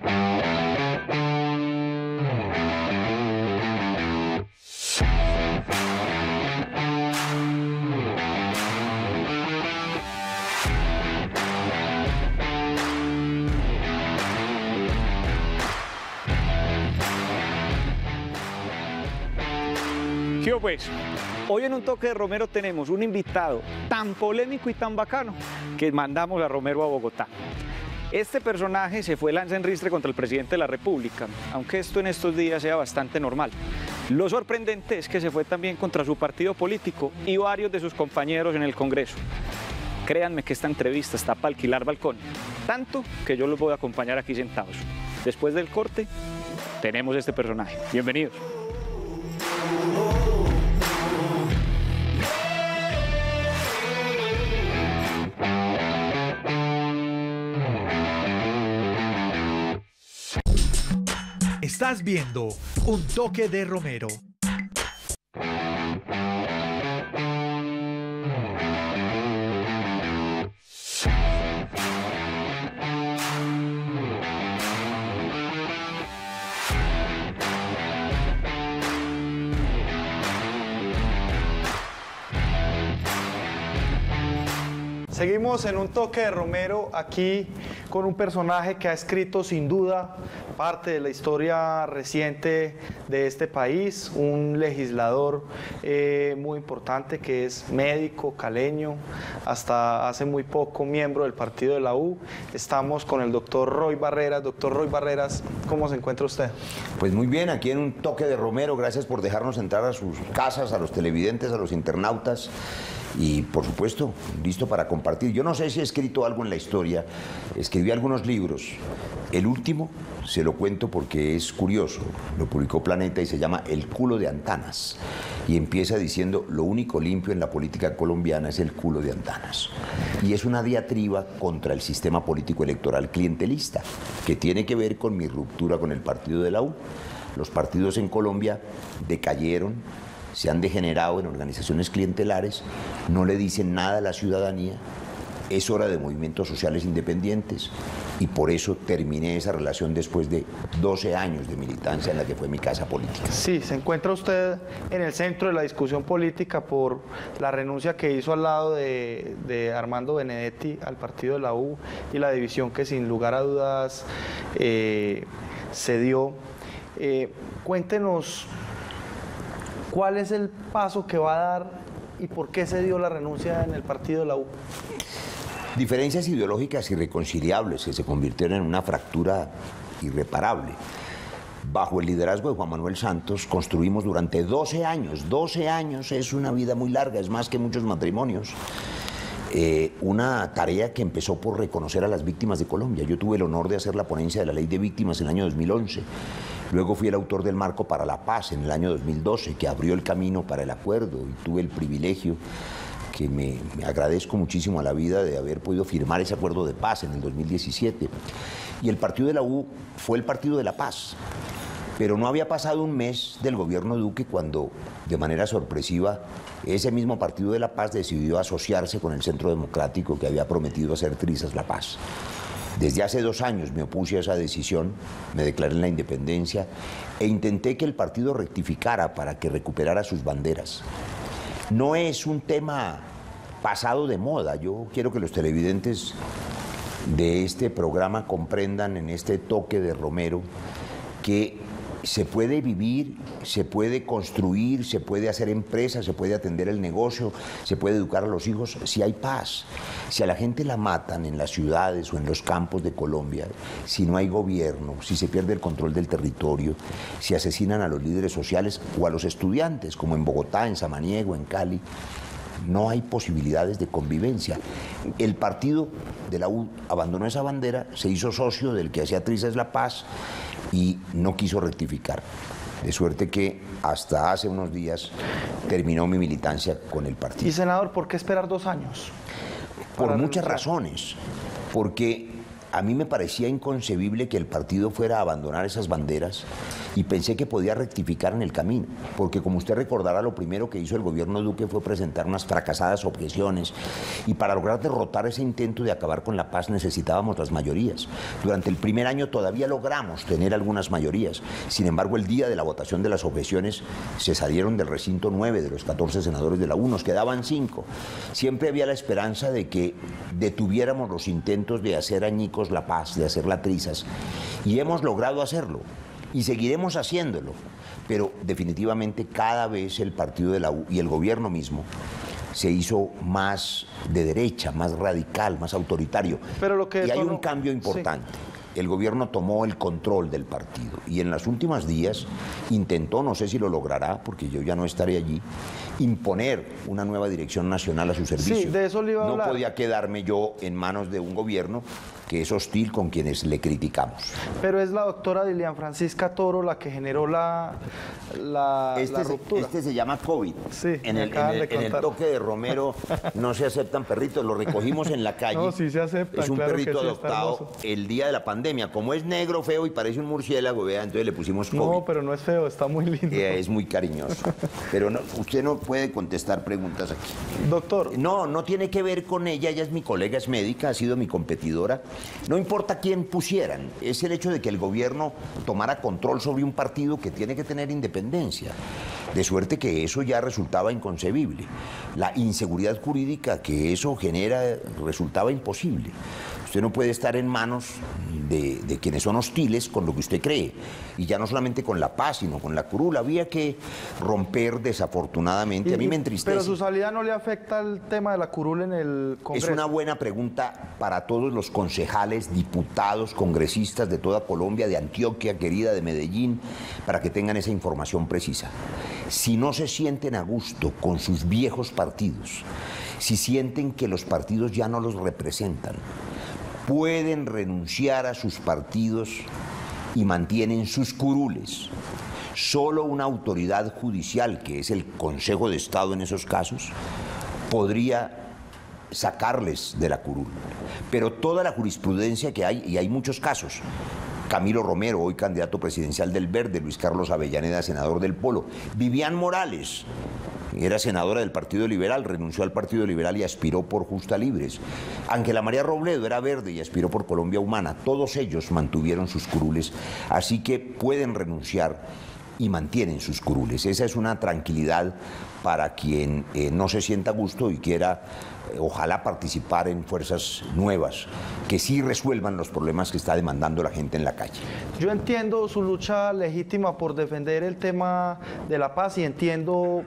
Pues, hoy en Un Toque de Romero tenemos un invitado tan polémico y tan bacano que mandamos a Romero a Bogotá. Este personaje se fue lanza en ristre contra el presidente de la República, aunque esto en estos días sea bastante normal. Lo sorprendente es que se fue también contra su partido político y varios de sus compañeros en el Congreso. Créanme que esta entrevista está para alquilar balcón, tanto que yo los voy a acompañar aquí sentados. Después del corte, tenemos este personaje. Bienvenidos. Estás viendo Un Toque de Romero. Seguimos en Un Toque de Romero, aquí con un personaje que ha escrito sin duda parte de la historia reciente de este país, un legislador muy importante que es médico, caleño, hasta hace muy poco miembro del partido de la U. Estamos con el doctor Roy Barreras. Doctor Roy Barreras, ¿cómo se encuentra usted? Pues muy bien, aquí en Un Toque de Romero, gracias por dejarnos entrar a sus casas, a los televidentes, a los internautas. Y, por supuesto, listo para compartir. Yo no sé si he escrito algo en la historia, escribí algunos libros. El último, se lo cuento porque es curioso, lo publicó Planeta y se llama El culo de Antanas. Y empieza diciendo, lo único limpio en la política colombiana es el culo de Antanas. Y es una diatriba contra el sistema político electoral clientelista, que tiene que ver con mi ruptura con el partido de la U. Los partidos en Colombia decayeron, se han degenerado en organizaciones clientelares, no le dicen nada a la ciudadanía, es hora de movimientos sociales independientes y por eso terminé esa relación después de 12 años de militancia en la que fue mi casa política. Sí, se encuentra usted en el centro de la discusión política por la renuncia que hizo al lado de Armando Benedetti al partido de la U y la división que sin lugar a dudas se dio. Cuéntenos cuál es el paso que va a dar y por qué se dio la renuncia en el partido de la U. Diferencias ideológicas irreconciliables que se convirtieron en una fractura irreparable. Bajo el liderazgo de Juan Manuel Santos construimos durante 12 años es una vida muy larga, es más que muchos matrimonios, una tarea que empezó por reconocer a las víctimas de Colombia. Yo tuve el honor de hacer la ponencia de la Ley de Víctimas en el año 2011. Luego fui el autor del Marco para la Paz en el año 2012, que abrió el camino para el acuerdo, y tuve el privilegio, que me agradezco muchísimo a la vida, de haber podido firmar ese acuerdo de paz en el 2017. Y el partido de la U fue el partido de la paz. Pero no había pasado un mes del gobierno Duque cuando, de manera sorpresiva, ese mismo Partido de la Paz decidió asociarse con el Centro Democrático, que había prometido hacer trizas la paz. Desde hace 2 años me opuse a esa decisión, me declaré en la independencia e intenté que el partido rectificara para que recuperara sus banderas. No es un tema pasado de moda. Yo quiero que los televidentes de este programa comprendan en este toque de Romero que se puede vivir, se puede construir, se puede hacer empresa, se puede atender el negocio, se puede educar a los hijos si hay paz. Si a la gente la matan en las ciudades o en los campos de Colombia, si no hay gobierno, si se pierde el control del territorio, si asesinan a los líderes sociales o a los estudiantes, como en Bogotá, en Samaniego, en Cali, no hay posibilidades de convivencia. El partido de la U abandonó esa bandera, se hizo socio del que hacía trizas la paz y no quiso rectificar. De suerte que hasta hace unos días terminó mi militancia con el partido. Y senador, ¿por qué esperar 2 años? Por muchas razones. Porque a mí me parecía inconcebible que el partido fuera a abandonar esas banderas y pensé que podía rectificar en el camino, porque como usted recordará, lo primero que hizo el gobierno Duque fue presentar unas fracasadas objeciones y para lograr derrotar ese intento de acabar con la paz necesitábamos las mayorías. Durante el primer año todavía logramos tener algunas mayorías, sin embargo el día de la votación de las objeciones se salieron del recinto 9 de los 14 senadores de la U, nos quedaban 5. Siempre había la esperanza de que detuviéramos los intentos de hacer añicos la paz, de hacerla trizas, y hemos logrado hacerlo y seguiremos haciéndolo, pero definitivamente cada vez el partido de la U y el gobierno mismo se hizo más de derecha, más radical, más autoritario. Pero y hay un cambio importante. Sí. El gobierno tomó el control del partido y en los últimos días intentó, no sé si lo logrará, porque yo ya no estaré allí, imponer una nueva dirección nacional a su servicio. Sí, de eso le iba a hablar. No podía quedarme yo en manos de un gobierno que es hostil con quienes le criticamos. Pero es la doctora Dilian Francisca Toro la que generó la ruptura. Este se llama COVID. Sí, en el toque de Romero no se aceptan perritos, lo recogimos en la calle. No, sí se aceptan. Es un claro perrito sí, adoptado el día de la pandemia. Como es negro, feo y parece un murciélago, vea, entonces le pusimos COVID. No, pero no es feo, está muy lindo. Es muy cariñoso. Pero no, usted no puede contestar preguntas aquí. Doctor. No tiene que ver con ella es mi colega, es médica, ha sido mi competidora. No importa quién pusieran, es el hecho de que el gobierno tomara control sobre un partido que tiene que tener independencia. De suerte que eso ya resultaba inconcebible. La inseguridad jurídica que eso genera resultaba imposible. Usted no puede estar en manos de quienes son hostiles con lo que usted cree. Y ya no solamente con la paz, sino con la curul. Había que romper desafortunadamente. A mí me entristece. ¿Pero su salida no le afecta el tema de la curul en el Congreso? Es una buena pregunta para todos los concejales, diputados, congresistas de toda Colombia, de Antioquia, querida, de Medellín, para que tengan esa información precisa. Si no se sienten a gusto con sus viejos partidos, si sienten que los partidos ya no los representan, pueden renunciar a sus partidos y mantienen sus curules. Solo una autoridad judicial, que es el Consejo de Estado en esos casos, podría sacarles de la curul. Pero toda la jurisprudencia que hay, y hay muchos casos, Camilo Romero, hoy candidato presidencial del Verde, Luis Carlos Avellaneda, senador del Polo, Vivian Morales, era senadora del Partido Liberal, renunció al Partido Liberal y aspiró por Justa Libres. Ángela María Robledo era verde y aspiró por Colombia Humana. Todos ellos mantuvieron sus curules, así que pueden renunciar y mantienen sus curules. Esa es una tranquilidad para quien no se sienta a gusto y quiera, ojalá, participar en fuerzas nuevas que sí resuelvan los problemas que está demandando la gente en la calle. Yo entiendo su lucha legítima por defender el tema de la paz y entiendo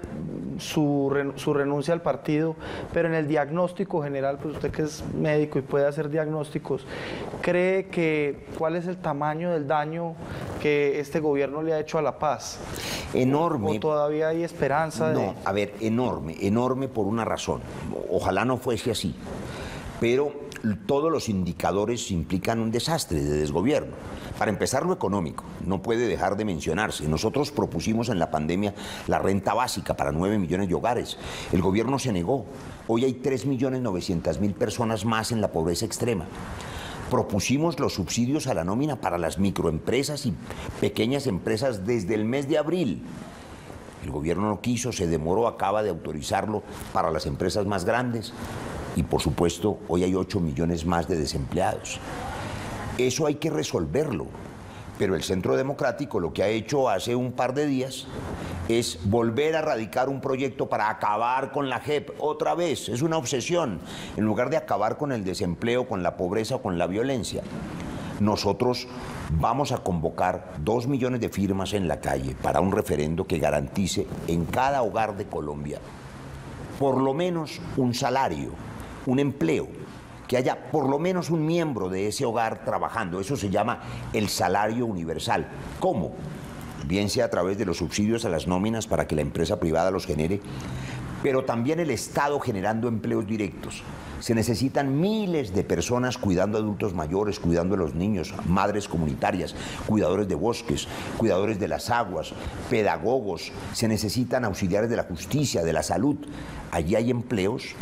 su renuncia al partido, pero en el diagnóstico general, pues usted que es médico y puede hacer diagnósticos, ¿cree que cuál es el tamaño del daño que este gobierno le ha hecho a la paz? Enorme. ¿O todavía hay esperanza? No, a ver, enorme por una razón. Ojalá no fuese así, pero todos los indicadores implican un desastre de desgobierno. Para empezar, lo económico, no puede dejar de mencionarse. Nosotros propusimos en la pandemia la renta básica para 9 millones de hogares. El gobierno se negó. Hoy hay 3.900.000 personas más en la pobreza extrema. Propusimos los subsidios a la nómina para las microempresas y pequeñas empresas desde el mes de abril. El gobierno no quiso, se demoró, acaba de autorizarlo para las empresas más grandes. Y por supuesto, hoy hay 8 millones más de desempleados. Eso hay que resolverlo. Pero el Centro Democrático lo que ha hecho hace un par de días es volver a radicar un proyecto para acabar con la JEP otra vez. Es una obsesión. En lugar de acabar con el desempleo, con la pobreza o con la violencia. Nosotros vamos a convocar 2 millones de firmas en la calle para un referendo que garantice en cada hogar de Colombia por lo menos un salario, un empleo, que haya por lo menos un miembro de ese hogar trabajando. Eso se llama el salario universal. ¿Cómo? Bien sea a través de los subsidios a las nóminas para que la empresa privada los genere, pero también el Estado generando empleos directos. Se necesitan miles de personas cuidando a adultos mayores, cuidando a los niños, madres comunitarias, cuidadores de bosques, cuidadores de las aguas, pedagogos. Se necesitan auxiliares de la justicia, de la salud. Allí hay empleos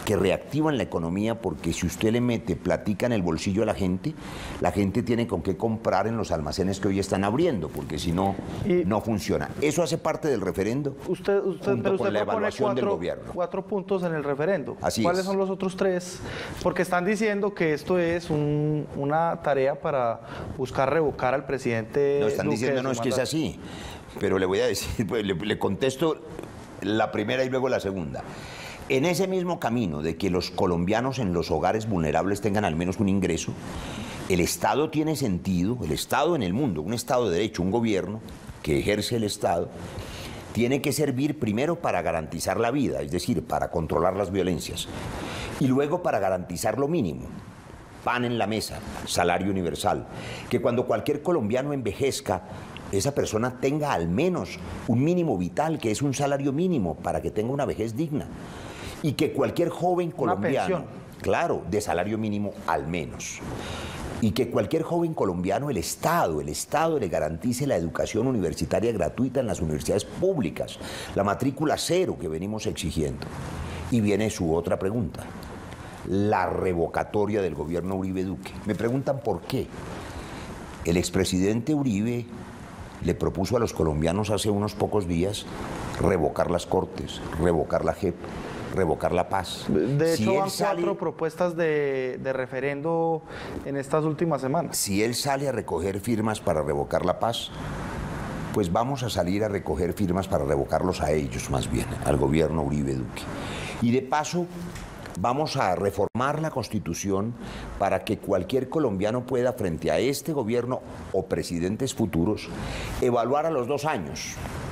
que reactivan la economía, porque si usted le mete platica en el bolsillo a la gente tiene con qué comprar en los almacenes que hoy están abriendo, porque si no, no funciona. Eso hace parte del referendo, Usted con la evaluación del gobierno. 4 puntos en el referendo. Así ¿Cuáles es. son los otros 3? Porque están diciendo que esto es una tarea para buscar revocar al presidente. No, están Duque diciendo de no su es que es mandato. así, pero le voy a decir, pues, le contesto la primera y luego la segunda. En ese mismo camino de que los colombianos en los hogares vulnerables tengan al menos un ingreso, el Estado tiene sentido, el Estado en el mundo, un Estado de derecho, un gobierno que ejerce el Estado, tiene que servir primero para garantizar la vida, es decir, para controlar las violencias, y luego para garantizar lo mínimo. Pan en la mesa, salario universal, que cuando cualquier colombiano envejezca, esa persona tenga al menos un mínimo vital, que es un salario mínimo, para que tenga una vejez digna. Y que cualquier joven colombiano, claro, de salario mínimo al menos, y que cualquier joven colombiano, el Estado le garantice la educación universitaria gratuita en las universidades públicas, la matrícula cero que venimos exigiendo. Y viene su otra pregunta, la revocatoria del gobierno Uribe Duque. Me preguntan por qué. El expresidente Uribe le propuso a los colombianos hace unos pocos días revocar las Cortes, revocar la JEP, revocar la paz. De hecho, van sale, 4 propuestas de referendo en estas últimas semanas. Si él sale a recoger firmas para revocar la paz, pues vamos a salir a recoger firmas para revocarlos a ellos, más bien, al gobierno Uribe Duque. Y de paso, vamos a reformar la Constitución para que cualquier colombiano pueda, frente a este gobierno o presidentes futuros, evaluar a los 2 años.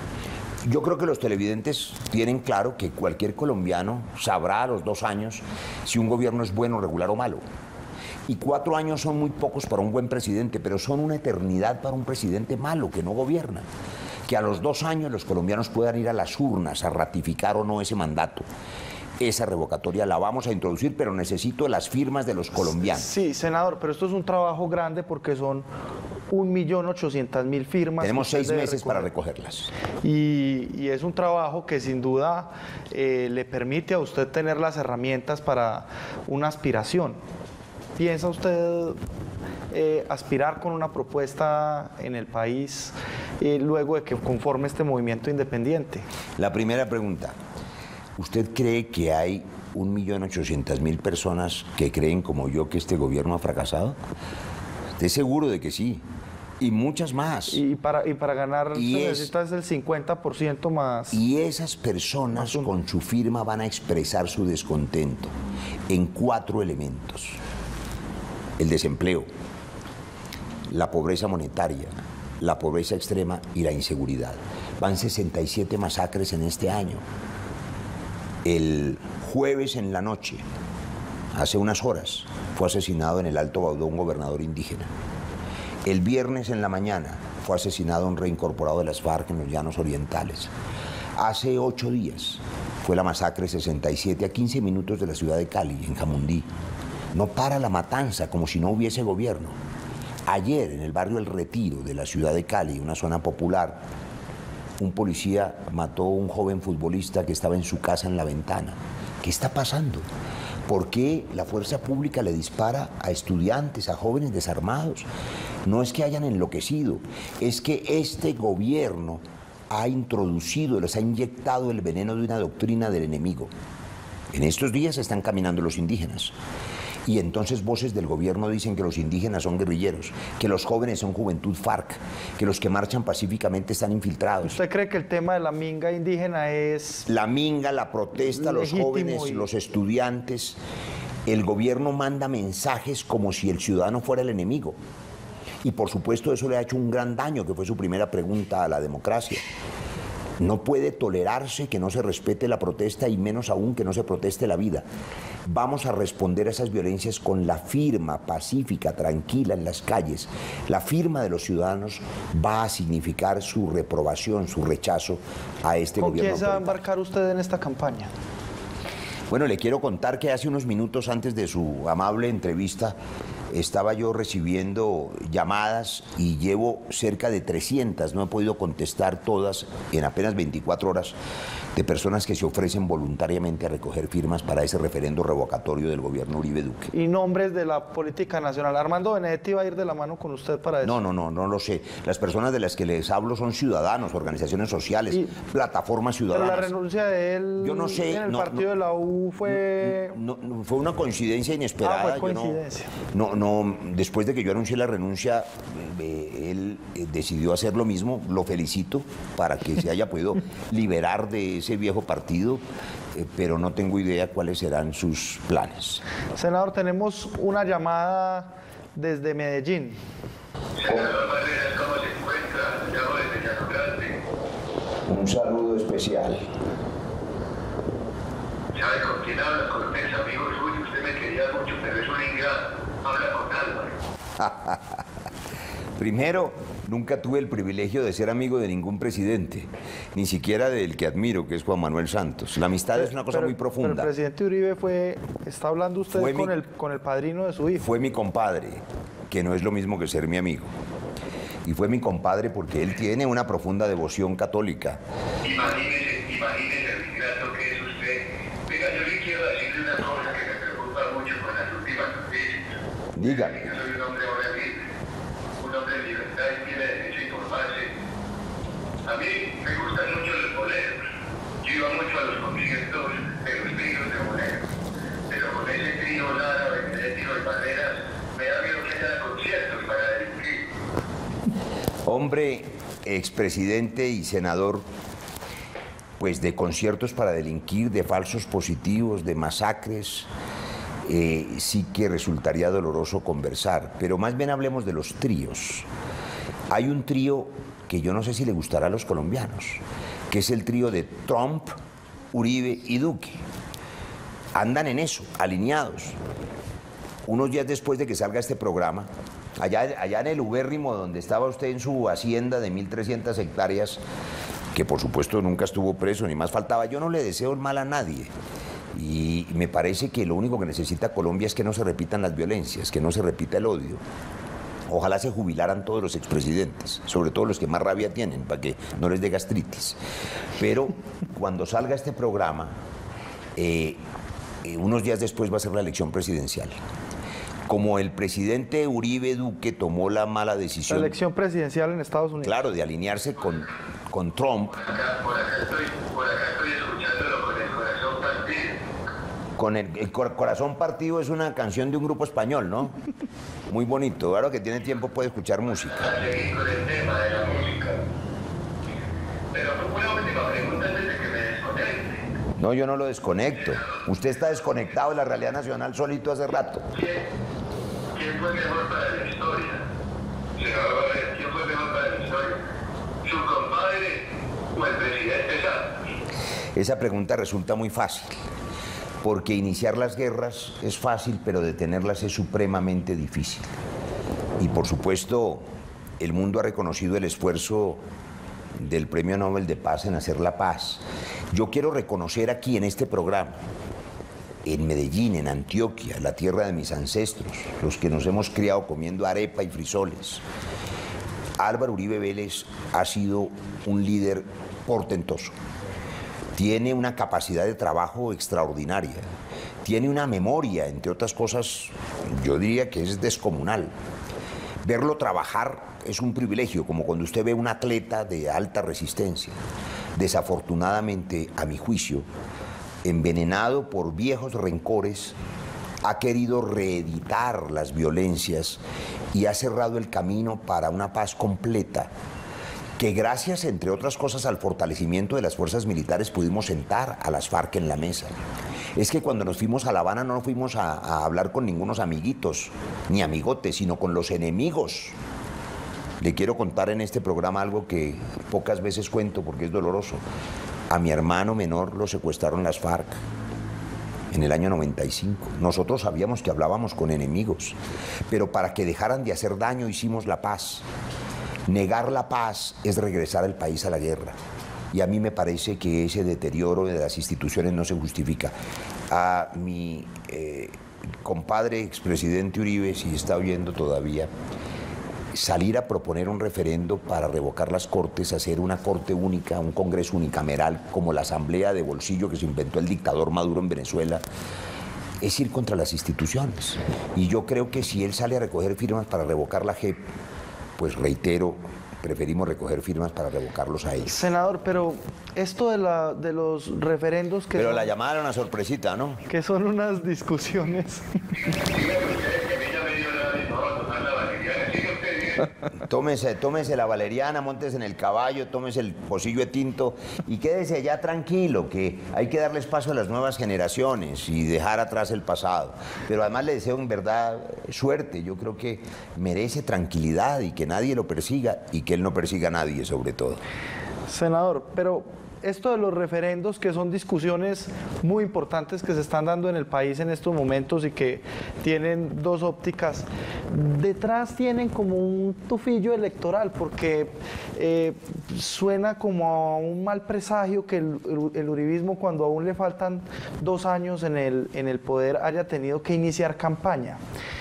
Yo creo que los televidentes tienen claro que cualquier colombiano sabrá a los 2 años si un gobierno es bueno, regular o malo. Y 4 años son muy pocos para un buen presidente, pero son una eternidad para un presidente malo que no gobierna. Que a los 2 años los colombianos puedan ir a las urnas a ratificar o no ese mandato. Esa revocatoria la vamos a introducir, pero necesito las firmas de los colombianos. Sí, senador, pero esto es un trabajo grande porque son 1.800.000 firmas. Tenemos 6 meses para recogerlas. Y es un trabajo que sin duda le permite a usted tener las herramientas para una aspiración. ¿Piensa usted aspirar con una propuesta en el país luego de que conforme este movimiento independiente? La primera pregunta. ¿Usted cree que hay 1.800.000 personas que creen como yo que este gobierno ha fracasado? Estoy seguro de que sí. Y muchas más. Y para ganar se necesita el 50% más. Y esas personas con su firma van a expresar su descontento en 4 elementos. El desempleo, la pobreza monetaria, la pobreza extrema y la inseguridad. Van 67 masacres en este año. El jueves en la noche, hace unas horas, fue asesinado en el Alto Baudó un gobernador indígena. El viernes en la mañana fue asesinado un reincorporado de las FARC en los Llanos Orientales. Hace 8 días fue la masacre 67 a 15 minutos de la ciudad de Cali, en Jamundí. No para la matanza como si no hubiese gobierno. Ayer, en el barrio El Retiro de la ciudad de Cali, una zona popular, un policía mató a un joven futbolista que estaba en su casa en la ventana. ¿Qué está pasando? ¿Por qué la fuerza pública le dispara a estudiantes, a jóvenes desarmados? No es que hayan enloquecido, es que este gobierno ha introducido, les ha inyectado el veneno de una doctrina del enemigo. En estos días están caminando los indígenas. Y entonces voces del gobierno dicen que los indígenas son guerrilleros, que los jóvenes son juventud FARC, que los que marchan pacíficamente están infiltrados. ¿Usted cree que el tema de la minga indígena es...? La minga, la protesta, los jóvenes, los estudiantes. El gobierno manda mensajes como si el ciudadano fuera el enemigo. Y por supuesto eso le ha hecho un gran daño, que fue su primera pregunta a la democracia. No puede tolerarse que no se respete la protesta y menos aún que no se proteste la vida. Vamos a responder a esas violencias con la firma pacífica, tranquila en las calles. La firma de los ciudadanos va a significar su reprobación, su rechazo a este gobierno. ¿Con quién se va a embarcar usted en esta campaña? Bueno, le quiero contar que hace unos minutos antes de su amable entrevista estaba yo recibiendo llamadas y llevo cerca de 300, no he podido contestar todas en apenas 24 horas, de personas que se ofrecen voluntariamente a recoger firmas para ese referendo revocatorio del gobierno Uribe Duque. Y nombres de la política nacional. Armando Benedetti va a ir de la mano con usted para eso. No lo sé. Las personas de las que les hablo son ciudadanos, organizaciones sociales, plataformas ciudadanas. Pero la renuncia de él yo no sé, en el partido de la U fue... fue una coincidencia inesperada. Fue coincidencia. Después de que yo anuncié la renuncia, él decidió hacer lo mismo. Lo felicito para que se haya podido liberar de ese viejo partido, pero no tengo idea cuáles serán sus planes. Senador, tenemos una llamada desde Medellín. Senador Barreras, ¿cómo se encuentra? Llamo desde Llano Grande. Un saludo especial. ¿Sabe con quién habla? Con un ex amigo suyo. Usted me quería mucho, pero es un ingrato. Habla con Álvaro. Primero, nunca tuve el privilegio de ser amigo de ningún presidente, ni siquiera del que admiro, que es Juan Manuel Santos. La amistad es una cosa muy profunda. Pero el presidente Uribe está hablando usted con el padrino de su hijo. Fue mi compadre, que no es lo mismo que ser mi amigo. Y fue mi compadre porque él tiene una profunda devoción católica. Imagínese el ingrato que es usted. Venga, yo le quiero decirle una cosa que me preocupa mucho con las últimas noticias. Dígame. Yo soy un hombre ahora libre, un hombre de libertad y tiene derecho a informarse. A mí me gustan mucho los boleros. Yo iba mucho a los conciertos de los tríos de boleros. Pero con ese trío Lara, Benedetti y Barreras, me da miedo que haya conciertos para delinquir. Hombre, expresidente y senador, pues de conciertos para delinquir, de falsos positivos, de masacres, sí que resultaría doloroso conversar. Pero más bien hablemos de los tríos. Hay un trío que yo no sé si le gustará a los colombianos, que es el trío de Trump, Uribe y Duque. Andan en eso, alineados. Unos días después de que salga este programa, allá en el ubérrimo donde estaba usted en su hacienda de 1.300 hectáreas, que por supuesto nunca estuvo preso, ni más faltaba, yo no le deseo el mal a nadie. Y me parece que lo único que necesita Colombia es que no se repitan las violencias, que no se repita el odio. Ojalá se jubilaran todos los expresidentes, sobre todo los que más rabia tienen, para que no les dé gastritis. Pero cuando salga este programa, unos días después va a ser la elección presidencial. Como el presidente Uribe Duque tomó la mala decisión... La elección presidencial en Estados Unidos. Claro, de alinearse con Trump. Por acá estoy escuchándolo con el corazón partido. Con el corazón partido es una canción de un grupo español, ¿no? Muy bonito. Ahora que tiene tiempo puede escuchar música. Para seguir con el tema de la música. Pero una última pregunta antes de que me desconecte. No, yo no lo desconecto. Usted está desconectado de la realidad nacional solito hace rato. ¿Quién fue mejor para la historia? ¿Quién fue mejor para la historia? ¿Su compadre o el presidente Santos? Esa pregunta resulta muy fácil, porque iniciar las guerras es fácil, pero detenerlas es supremamente difícil. Y por supuesto, el mundo ha reconocido el esfuerzo del Premio Nobel de Paz en hacer la paz. Yo quiero reconocer aquí en este programa, en Medellín, en Antioquia, la tierra de mis ancestros, los que nos hemos criado comiendo arepa y frisoles. Álvaro Uribe Vélez ha sido un líder portentoso. Tiene una capacidad de trabajo extraordinaria. Tiene una memoria, entre otras cosas, yo diría que es descomunal. Verlo trabajar es un privilegio, como cuando usted ve un atleta de alta resistencia. Desafortunadamente, a mi juicio, envenenado por viejos rencores, ha querido reeditar las violencias y ha cerrado el camino para una paz completa, que gracias, entre otras cosas, al fortalecimiento de las fuerzas militares pudimos sentar a las FARC en la mesa. Es que cuando nos fuimos a La Habana no nos fuimos a hablar con ningunos amiguitos, ni amigotes, sino con los enemigos. Le quiero contar en este programa algo que pocas veces cuento porque es doloroso. A mi hermano menor lo secuestraron las FARC en el año 95. Nosotros sabíamos que hablábamos con enemigos, pero para que dejaran de hacer daño hicimos la paz. Negar la paz es regresar al país a la guerra. Y a mí me parece que ese deterioro de las instituciones no se justifica. A mi compadre expresidente Uribe, si está oyendo todavía, salir a proponer un referendo para revocar las cortes, hacer una corte única, un congreso unicameral, como la asamblea de bolsillo que se inventó el dictador Maduro en Venezuela, es ir contra las instituciones. Y yo creo que si él sale a recoger firmas para revocar la JEP, pues reitero, preferimos recoger firmas para revocarlos a ellos. Senador, pero esto de los referendos que Pero son, la llamaron a sorpresita, ¿no? que son unas discusiones. Tómese la valeriana, móntese en el caballo, tómese el pocillo de tinto y quédese allá tranquilo, que hay que darles paso a las nuevas generaciones y dejar atrás el pasado. Pero además le deseo en verdad suerte. Yo creo que merece tranquilidad y que nadie lo persiga y que él no persiga a nadie, sobre todo. Senador, pero esto de los referendos, que son discusiones muy importantes que se están dando en el país en estos momentos y que tienen dos ópticas, detrás tienen como un tufillo electoral, porque suena como a un mal presagio que el uribismo, cuando aún le faltan 2 años en el poder, haya tenido que iniciar campaña.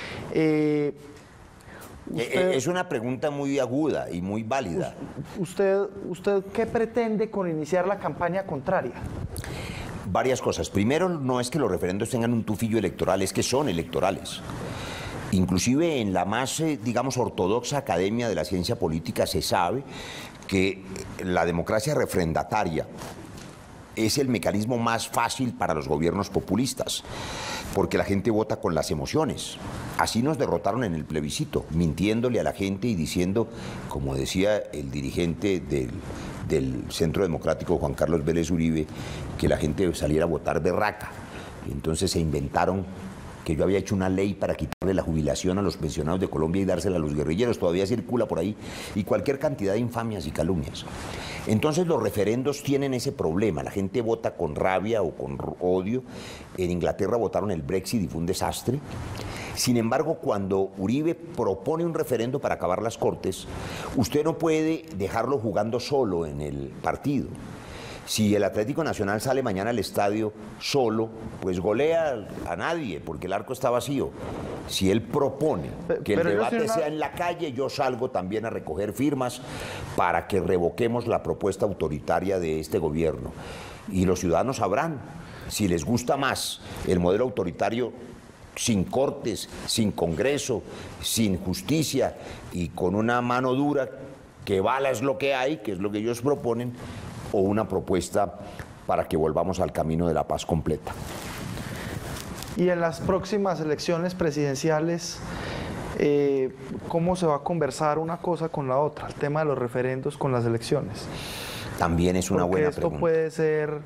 Es una pregunta muy aguda y muy válida. ¿Usted qué pretende con iniciar la campaña contraria? Varias cosas. Primero, no es que los referendos tengan un tufillo electoral, es que son electorales. Inclusive en la más, digamos, ortodoxa academia de la ciencia política se sabe que la democracia refrendataria es el mecanismo más fácil para los gobiernos populistas, porque la gente vota con las emociones. Así nos derrotaron en el plebiscito, mintiéndole a la gente y diciendo, como decía el dirigente del Centro Democrático, Juan Carlos Vélez Uribe, que la gente saliera a votar berraca. Y entonces se inventaron que yo había hecho una ley para quitarle la jubilación a los pensionados de Colombia y dársela a los guerrilleros. Todavía circula por ahí, y cualquier cantidad de infamias y calumnias. Entonces los referendos tienen ese problema. La gente vota con rabia o con odio. En Inglaterra votaron el Brexit y fue un desastre. Sin embargo, cuando Uribe propone un referendo para acabar las cortes, usted no puede dejarlo jugando solo en el partido. Si el Atlético Nacional sale mañana al estadio solo, pues golea a nadie, porque el arco está vacío. Si él propone que el debate sea en la calle, yo salgo también a recoger firmas para que revoquemos la propuesta autoritaria de este gobierno. Y los ciudadanos sabrán si les gusta más el modelo autoritario sin cortes, sin Congreso, sin justicia y con una mano dura, que bala es lo que hay, que es lo que ellos proponen, o una propuesta para que volvamos al camino de la paz completa. Y en las próximas elecciones presidenciales, ¿cómo se va a conversar una cosa con la otra? El tema de los referendos con las elecciones. También es una buena pregunta. Esto puede ser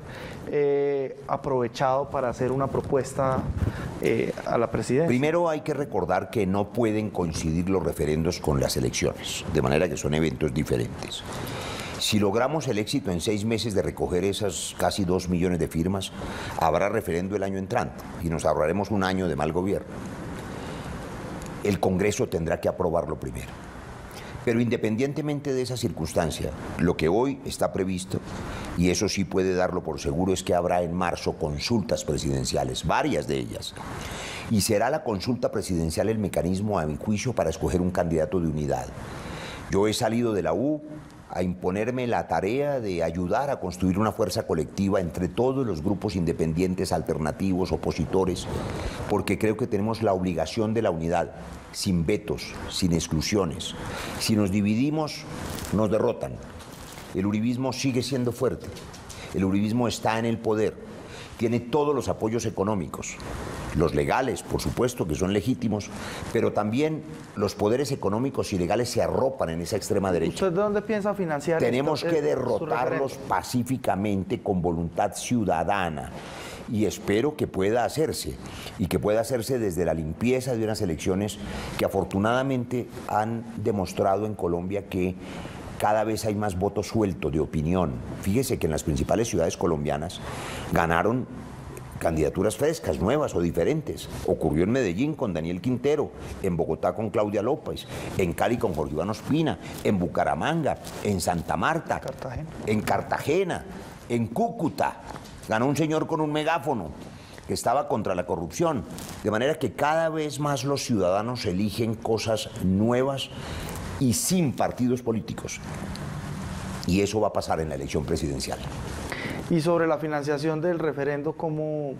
aprovechado para hacer una propuesta a la presidencia. Primero hay que recordar que no pueden coincidir los referendos con las elecciones, de manera que son eventos diferentes. Si logramos el éxito en 6 meses de recoger esas casi 2 millones de firmas, habrá referendo el año entrante y nos ahorraremos un año de mal gobierno. El Congreso tendrá que aprobarlo primero. Pero independientemente de esa circunstancia, lo que hoy está previsto, y eso sí puede darlo por seguro, es que habrá en marzo consultas presidenciales, varias de ellas. Y será la consulta presidencial el mecanismo, a mi juicio, para escoger un candidato de unidad. Yo he salido de la U a imponerme la tarea de ayudar a construir una fuerza colectiva entre todos los grupos independientes, alternativos, opositores, porque creo que tenemos la obligación de la unidad, sin vetos, sin exclusiones. Si nos dividimos, nos derrotan. El uribismo sigue siendo fuerte, el uribismo está en el poder, tiene todos los apoyos económicos, los legales, por supuesto, que son legítimos, pero también los poderes económicos y legales se arropan en esa extrema derecha. ¿Usted de dónde piensa financiar? Tenemos que derrotarlos pacíficamente, con voluntad ciudadana, y espero que pueda hacerse, y que pueda hacerse desde la limpieza de unas elecciones que afortunadamente han demostrado en Colombia que cada vez hay más voto suelto de opinión. Fíjese que en las principales ciudades colombianas ganaron candidaturas frescas, nuevas o diferentes. Ocurrió en Medellín con Daniel Quintero, en Bogotá con Claudia López, en Cali con Jorge Iván Ospina, en Bucaramanga, en Santa Marta, en Cartagena, en Cúcuta. Ganó un señor con un megáfono. que estaba contra la corrupción. De manera que cada vez más los ciudadanos eligen cosas nuevas y sin partidos políticos. Y eso va a pasar en la elección presidencial. Y sobre la financiación del referendo, ¿cómo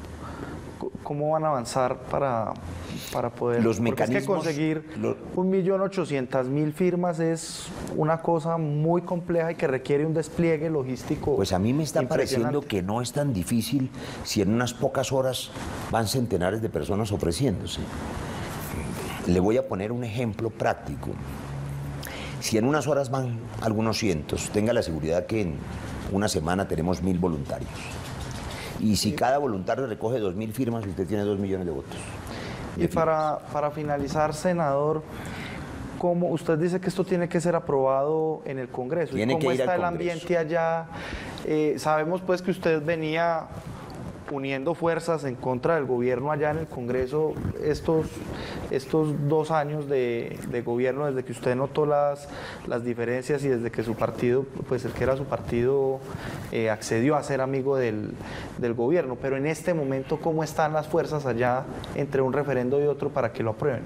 van a avanzar para poder...? Los porque es que mecanismos... conseguir 1.800.000 firmas es una cosa muy compleja y que requiere un despliegue logístico. Pues a mí me está pareciendo impresionante. que no es tan difícil si en unas pocas horas van centenares de personas ofreciéndose. Le voy a poner un ejemplo práctico. Si en unas horas van algunos cientos, tenga la seguridad que en una semana tenemos 1.000 voluntarios. Y si cada voluntario recoge 2.000 firmas, usted tiene 2 millones de votos. Y para finalizar, senador, ¿cómo usted dice que esto tiene que ser aprobado en el Congreso? Tiene ¿Y cómo que ir está al el Congreso. ambiente allá? Sabemos pues que usted venía uniendo fuerzas en contra del gobierno allá en el Congreso estos 2 años de gobierno, desde que usted notó las diferencias y desde que su partido, pues el que era su partido, accedió a ser amigo del gobierno. Pero en este momento, ¿cómo están las fuerzas allá entre un referendo y otro para que lo aprueben?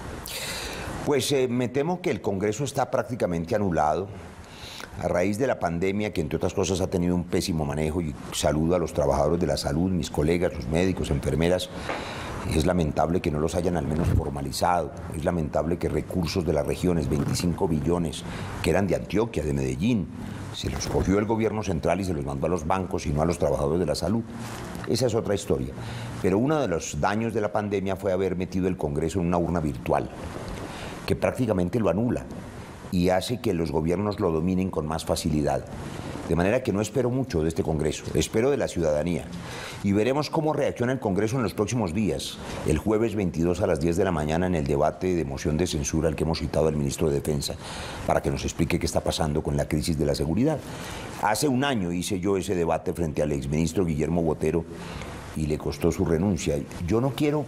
Pues me temo que el Congreso está prácticamente anulado a raíz de la pandemia, que entre otras cosas ha tenido un pésimo manejo, y saludo a los trabajadores de la salud, mis colegas, los médicos, enfermeras. Es lamentable que no los hayan al menos formalizado, es lamentable que recursos de las regiones, 25 billones, que eran de Antioquia, de Medellín, se los cogió el gobierno central y se los mandó a los bancos y no a los trabajadores de la salud. Esa es otra historia. Pero uno de los daños de la pandemia fue haber metido el Congreso en una urna virtual, que prácticamente lo anula y hace que los gobiernos lo dominen con más facilidad. De manera que no espero mucho de este Congreso, espero de la ciudadanía. Y veremos cómo reacciona el Congreso en los próximos días. El jueves 22 a las 10 de la mañana en el debate de moción de censura al que hemos citado al ministro de Defensa, para que nos explique qué está pasando con la crisis de la seguridad. Hace un año hice yo ese debate frente al exministro Guillermo Botero y le costó su renuncia. Yo no quiero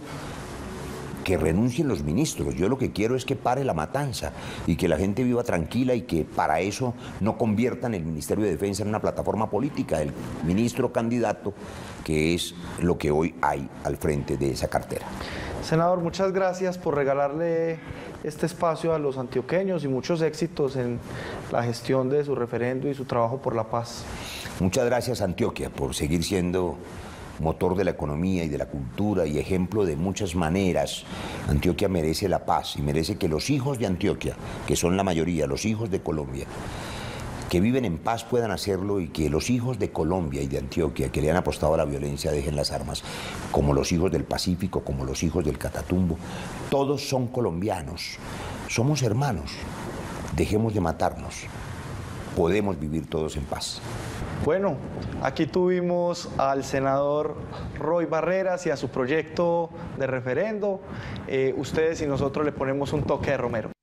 que renuncien los ministros, yo lo que quiero es que pare la matanza y que la gente viva tranquila, y que para eso no conviertan el Ministerio de Defensa en una plataforma política, el ministro candidato, que es lo que hoy hay al frente de esa cartera. Senador, muchas gracias por regalarle este espacio a los antioqueños y muchos éxitos en la gestión de su referendo y su trabajo por la paz. Muchas gracias, Antioquia, por seguir siendo motor de la economía y de la cultura y ejemplo de muchas maneras. Antioquia merece la paz y merece que los hijos de Antioquia, que son la mayoría, los hijos de Colombia, que viven en paz, puedan hacerlo, y que los hijos de Colombia y de Antioquia, que le han apostado a la violencia, dejen las armas, como los hijos del Pacífico, como los hijos del Catatumbo. Todos son colombianos, somos hermanos, dejemos de matarnos, podemos vivir todos en paz. Bueno, aquí tuvimos al senador Roy Barreras y a su proyecto de referendo. Ustedes y nosotros le ponemos un toque de Romero.